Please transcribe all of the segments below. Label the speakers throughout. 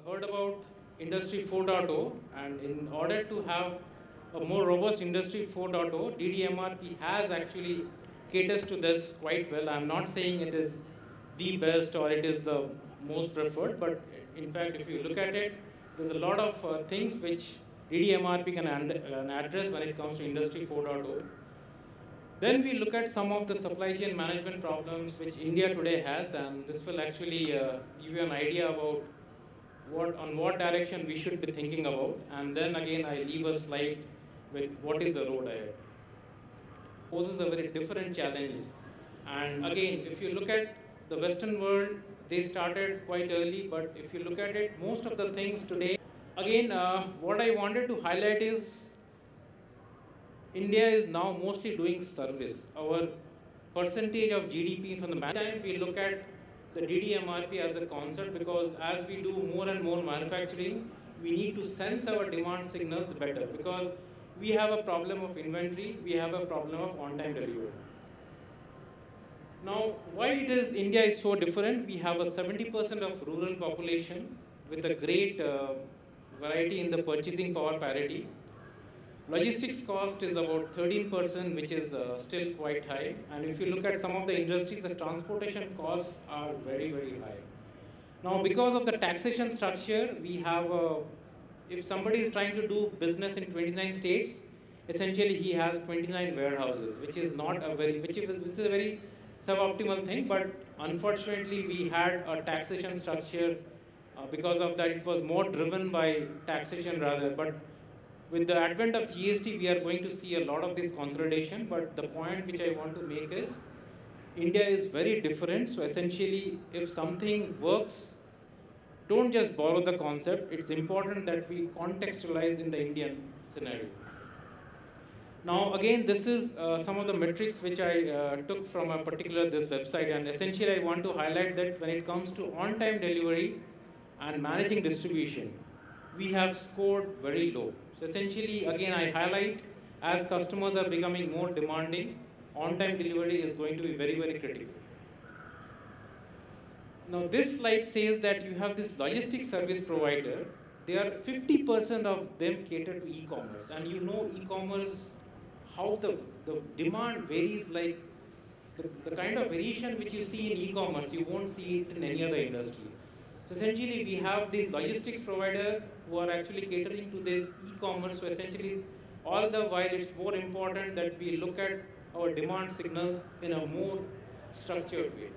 Speaker 1: heard about Industry 4.0, and in order to have a more robust Industry 4.0, DDMRP has actually caters to this quite well. I'm not saying it is the best or it is the most preferred, but in fact, if you look at it, there's a lot of things which DDMRP can address when it comes to Industry 4.0. Then we look at some of the supply chain management problems which India today has, and this will actually give you an idea about what direction we should be thinking about. And then again, I leave a slide with what is the road ahead. Poses a very different challenge. And again, if you look at the Western world, they started quite early, but if you look at it, most of the things today, again, what I wanted to highlight is India is now mostly doing service. Our percentage of GDP from the time we look at the DDMRP as a concept, because as we do more and more manufacturing, we need to sense our demand signals better, because we have a problem of inventory, we have a problem of on-time delivery. Now, why it is India is so different? We have a 70% of rural population with a great variety in the purchasing power parity. Logistics cost is about 13%, which is still quite high. And if you look at some of the industries, the transportation costs are very, very high. Now, because of the taxation structure, we have, if somebody is trying to do business in 29 states, essentially he has 29 warehouses, which is not a very, which is a very suboptimal thing. But unfortunately, we had a taxation structure. Because of that, it was more driven by taxation rather. But with the advent of GST, we are going to see a lot of this consolidation, but the point which I want to make is, India is very different. So essentially, if something works, don't just borrow the concept. It's important that we contextualize in the Indian scenario. Now, again, this is some of the metrics which I took from a particular this website, and essentially I want to highlight that when it comes to on-time delivery and managing distribution, we have scored very low. So essentially, again, I highlight, as customers are becoming more demanding, on-time delivery is going to be very, very critical. Now, this slide says that you have this logistics service provider. They are 50% of them cater to e-commerce. And you know e-commerce, how the demand varies, like the kind of variation which you see in e-commerce, you won't see it in any other industry. So essentially, we have these logistics provider who are actually catering to this e-commerce. So essentially, all the while, it's more important that we look at our demand signals in a more structured way.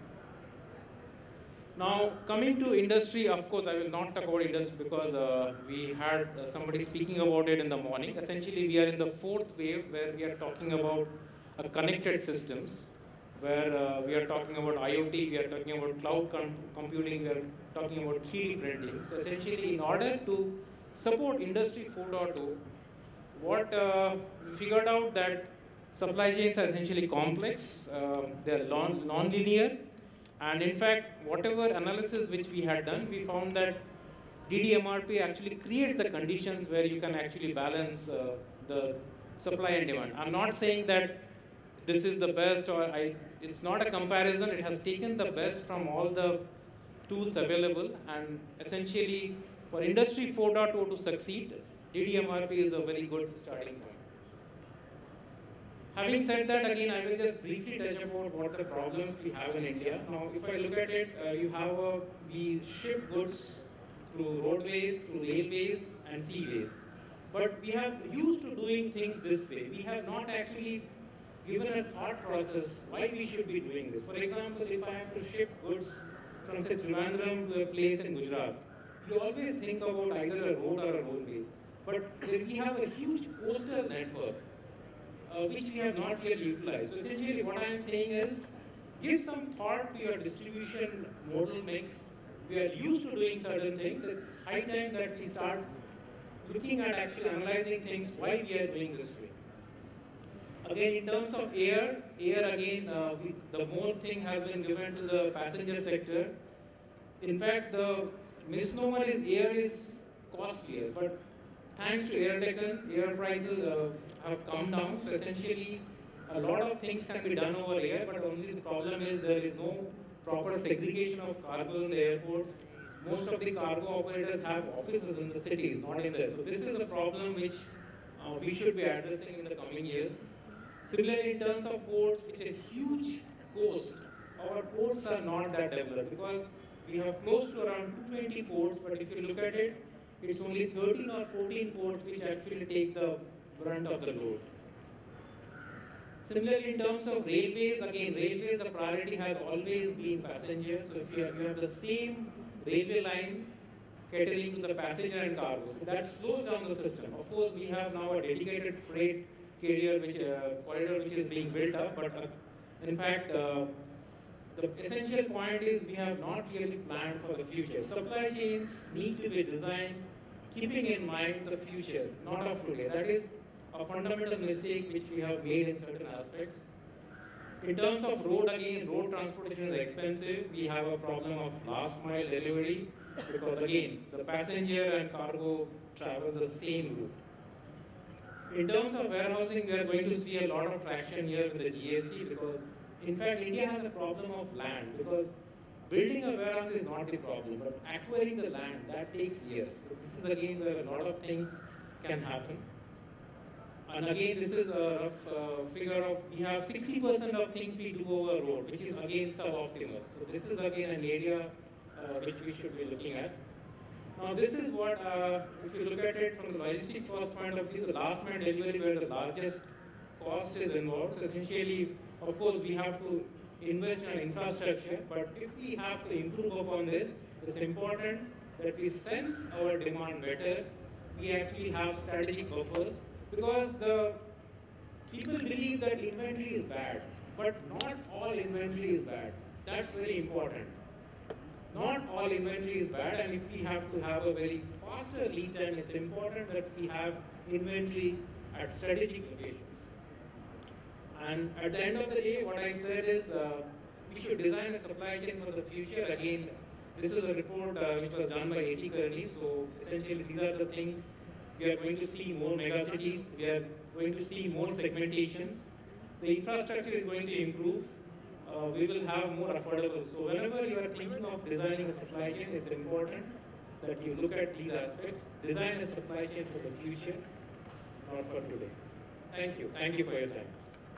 Speaker 1: Now, coming to industry, of course, I will not talk about industry because we had somebody speaking about it in the morning. Essentially, we are in the fourth wave where we are talking about connected systems, where we are talking about IoT, we are talking about cloud computing, we are talking about 3D printing. So essentially, in order to support Industry 4.0, what we figured out that supply chains are essentially complex, they are non-linear, and in fact, whatever analysis which we had done, we found that DDMRP actually creates the conditions where you can actually balance the supply and demand. I'm not saying that this is the best, or it's not a comparison. It has taken the best from all the tools available, and essentially for Industry 4.0 to succeed, DDMRP is a very good starting point. Having said that, again, I will just briefly touch about what the problems we have in India. Now, if I look at it, we ship goods through roadways, through railways, and seaways. But we have used to doing things this way. We have not actually given a thought process why we should be doing this. For example, if I have to ship goods from say Trivandrum to a place in Gujarat, we always think about either a road or a roadway. But we have a huge coastal network which we have not yet utilized. So essentially what I am saying is, give some thought to your distribution modal mix. We are used to doing certain things. It's high time that we start looking at actually analyzing things, why we are doing this way. Again, in terms of air again, the more thing has been given to the passenger sector. In fact, the misnomer is air is costlier, but thanks to air Deccan, air prices have come down. So essentially, a lot of things can be done over air, but only the problem is there is no proper segregation of cargo in the airports. most of the cargo operators have offices in the cities, not in there. So this is a problem which we should be addressing in the coming years. Similarly, in terms of ports, which are huge coast, our ports are not that developed because we have close to around 220 ports, but if you look at it, it's only 13 or 14 ports which actually take the brunt of the load. Similarly, in terms of railways, again, railways, the priority has always been passenger. So if you have the same railway line catering to the passenger and cargo, so that slows down the system. Of course, we have now a dedicated freight carrier, corridor which is being built up, but in fact, the essential point is we have not really planned for the future. Supply chains need to be designed keeping in mind the future, not of today. That is a fundamental mistake which we have made in certain aspects. In terms of road, again, road transportation is expensive. We have a problem of last mile delivery because again, the passenger and cargo travel the same route. In terms of warehousing, we are going to see a lot of traction here with the GST because, in fact, India has a problem of land because building a warehouse is not the problem, but acquiring the land, that takes years. So this is again where a lot of things can happen. And again, this is a rough figure of, we have 60% of things we do over road, which is again suboptimal. So this is again an area which we should be looking at. Now this is what, if you look at it from the logistics cost point of view, the last mile delivery where the largest cost is involved. So essentially, of course, we have to invest in infrastructure, but if we have to improve upon this, it's important that we sense our demand better. We actually have strategic buffers because the people believe that inventory is bad, but not all inventory is bad. That's very important. Not all inventory is bad, and if we have to have a very faster lead time, it's important that we have inventory at strategic locations. And at the end of the day, what I said is we should design a supply chain for the future. Again, this is a report which was done by A.T. Kearney. So essentially, these are the things. We are going to see more megacities. We are going to see more segmentations. The infrastructure is going to improve. We will have more affordable. So whenever you are thinking of designing a supply chain, it's important that you look at these aspects. Design a supply chain for the future, not for today. Thank you. Thank you for your time.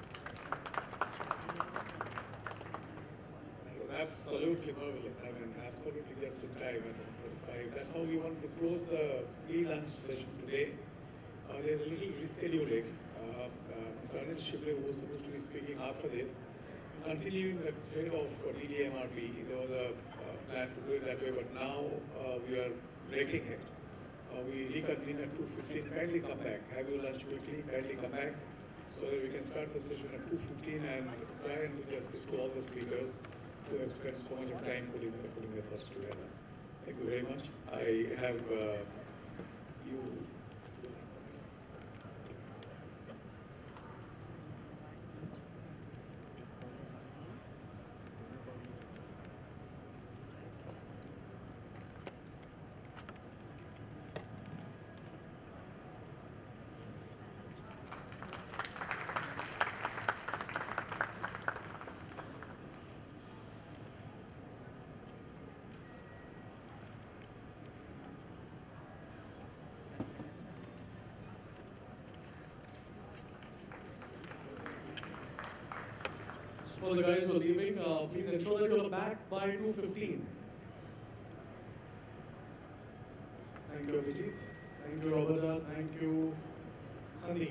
Speaker 2: Absolutely marvelous. I mean, absolutely just in time at 45. That's how we want to close the pre-lunch session today. There's a little rescheduling. Mr. Anil Shipley, who was supposed to be speaking after this, continuing the thread of DDMRP. There was a plan to do it that way, but now we are breaking it. We reconvene at 2:15. Kindly come back. Have your lunch quickly. Kindly come back so that we can start the session at 2:15 and try and do justice to all the speakers who have spent so much of time putting their thoughts together. Thank you very much. I have you.
Speaker 3: For the guys who are leaving, please ensure that you're back by 2:15. Thank you, Abhijit. Thank you, Roberta. Thank you, Sandeep.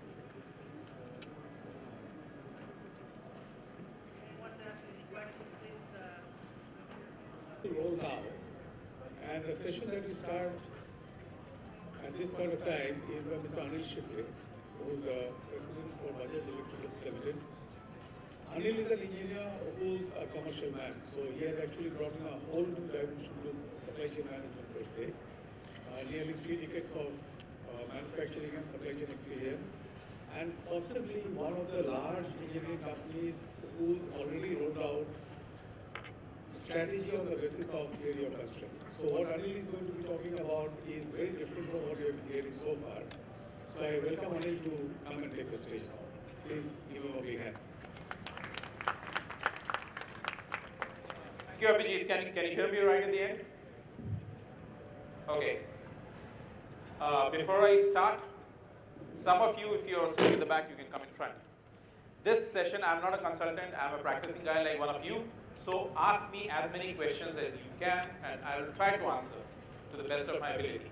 Speaker 2: Roll now, and the session that we start at this point of time is by Mr. Anil Shipley, who is a president for Bajaj Electricals Limited. Anil is an engineer who's a commercial man, so he has actually brought in a whole new dimension to supply chain management per se. Nearly 3 decades of manufacturing and supply chain experience, and possibly one of the large engineering companies who's already rolled out strategy on the basis of theory of constraints. So what Anil is going to be talking about is very different from what we have been hearing so far. So I welcome Anil to come and take the stage now. Please give him a big hand.
Speaker 4: Thank you, Abhijit. Can you hear me right at the end? Okay. Before I start, some of you, if you're sitting in the back, you can come in front. This session, I'm not a consultant, I'm a practicing guy like one of you. So ask me as many questions as you can, and I will try to answer to the best of my ability.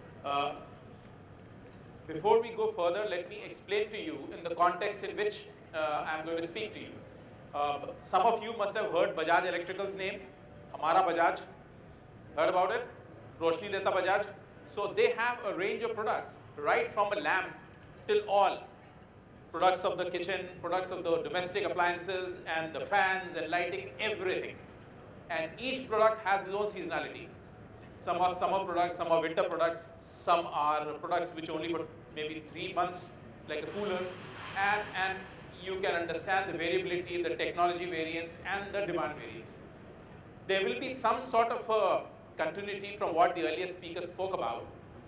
Speaker 4: Before we go further, let me explain to you in the context in which I'm going to speak to you. Some of you must have heard Bajaj Electrical's name, Hamara Bajaj. Heard about it? Roshni Deta Bajaj. So they have a range of products, right from a lamp till all. Products of the kitchen, products of the domestic appliances, and the fans and lighting, everything. And each product has its own seasonality. Some are summer products, some are winter products, some are products which only for maybe 3 months, like a cooler. And you can understand the variability, the technology variance, and the demand variance. There will be some sort of continuity from what the earlier speaker spoke about.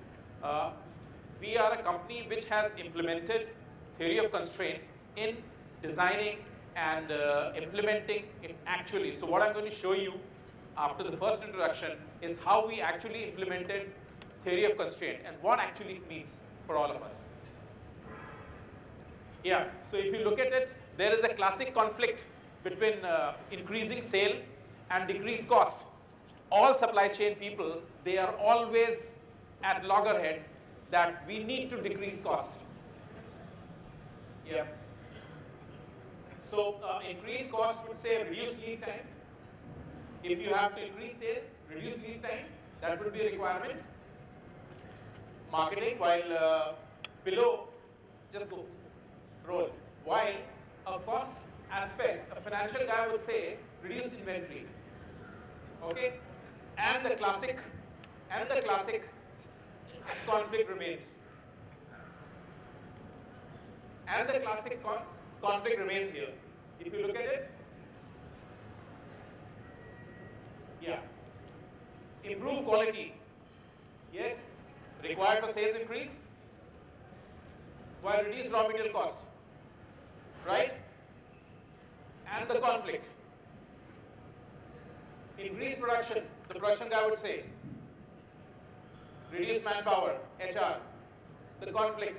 Speaker 4: We are a company which has implemented theory of constraint in designing and implementing it actually. So what I'm going to show you after the first introduction is how we actually implemented theory of constraint and what actually it means for all of us. Yeah, so if you look at it, there is a classic conflict between increasing sale and decreased cost. All supply chain people, they are always at loggerhead that we need to decrease cost. Yeah. So increased cost would say reduce lead time. If you have to increase sales, reduce lead time, that would be a requirement. Marketing, while below, just go, roll. While a cost aspect, a financial guy would say reduce inventory. Okay? And the classic conflict remains. And the classic conflict remains here. If you look at it, yeah. Improve quality. Yes. Required for sales increase. While reduce raw material cost. Right? And the conflict. Increase production. The production guy would say. Reduce manpower, HR. The conflict.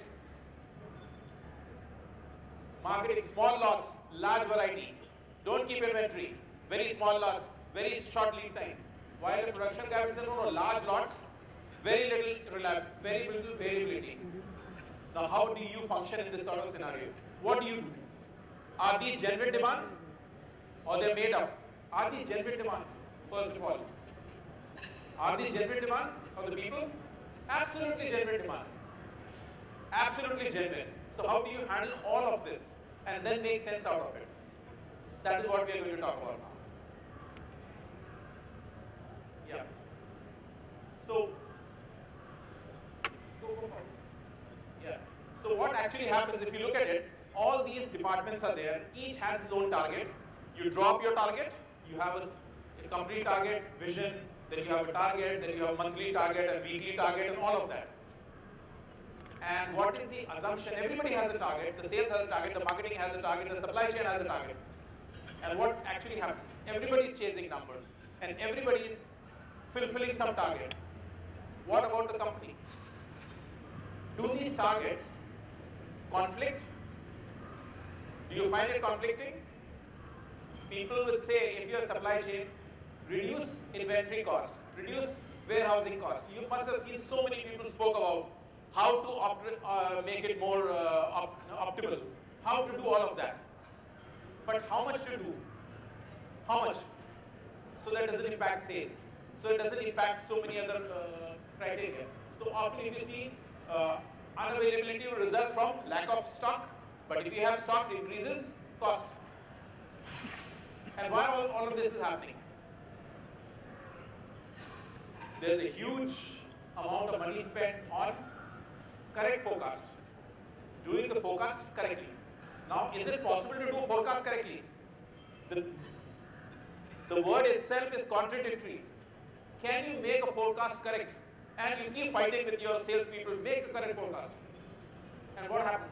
Speaker 4: Marketing, small lots, large variety. Don't keep inventory. Very small lots, very short lead time. While the production guy will say, no, large lots, very little variability. Now, how do you function in this sort of scenario? What do you do? Are these genuine demands or they're made up? Are these genuine demands, first of all? Are these genuine demands of the people? Absolutely genuine demands. Absolutely genuine. So how do you handle all of this and then make sense out of it? That is what we are going to talk about now. Yeah. So, yeah. So what actually happens if you look at it, all these departments are there, each has its own target. You drop your target, you have a complete target, vision, then you have a target, then you have a monthly target, a weekly target, and all of that. And what is the assumption? Everybody has a target, the sales has a target, the marketing has a target, the supply chain has a target. And what actually happens? Everybody is chasing numbers, and everybody is fulfilling some target. What about the company? Do these targets conflict? Do you find it conflicting? People will say, if you're a supply chain, reduce inventory cost, reduce warehousing cost. You must have seen so many people spoke about how to make it more optimal, how to do all of that. But how much to do? How much? So that doesn't impact sales. So it doesn't impact so many other criteria. So often if you see unavailability will result from lack of stock, but if you have stock, it increases cost. And why all of this is happening? There's a huge amount of money spent on correct forecast, doing the forecast correctly. Now, is it possible to do forecast correctly? The word itself is contradictory. Can you make a forecast correct? And you keep fighting with your salespeople, make the correct forecast. And what happens?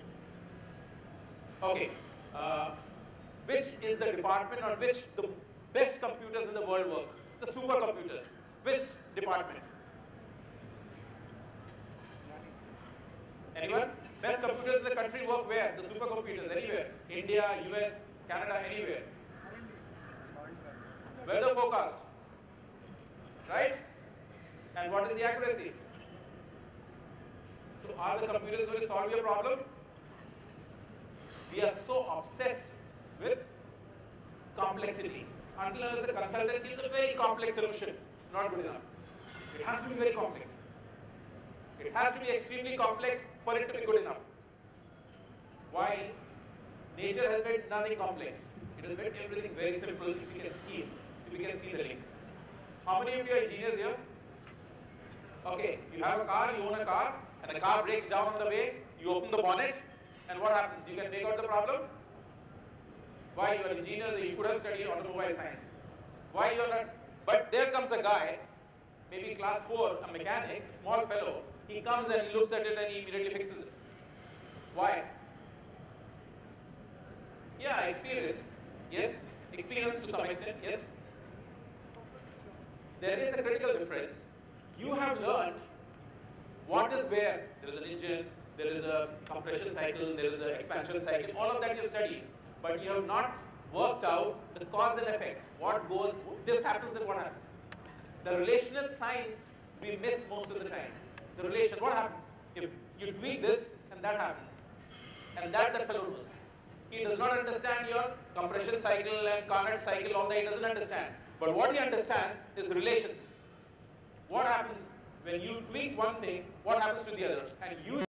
Speaker 4: Okay, which is the department on which the best computers in the world work? The supercomputers. Which department? Anyone? Best computers in the country work where? The supercomputers, anywhere. India, US, Canada, anywhere. Weather forecast. Right? And what is the accuracy? So are the computers going to solve your problem? We are so obsessed with complexity. Until unless the consultant gives a very complex solution, not good enough. It has to be very complex. It has to be extremely complex for it to be good enough. While nature has made nothing complex. It has made everything very simple if you can see it, if you can see the link. How many of you are engineers here? Okay, you have a car, you own a car, and the car breaks down on the way, you open the bonnet, and what happens? You can make out the problem? Why? You are an engineer, you could have studied automobile science. Why you are not? But there comes a guy, maybe class 4, a mechanic, a small fellow, he comes and he looks at it and he immediately fixes it. Why? Yeah, experience. Yes. Experience to some extent. Yes. There is a critical difference. You have learned what is where. There is an engine, there is a compression cycle, there is an expansion cycle, all of that you have studied. But you have not worked out the cause and effect. What goes, this happens, then what happens? The relational science we miss most of the time. The relation, what happens? If you tweak this and that happens. And that the fellow knows. He does not understand your compression cycle and Carnot cycle, all that he doesn't understand. But what he understands is relations. What happens when you tweak one thing, what happens to the others? And you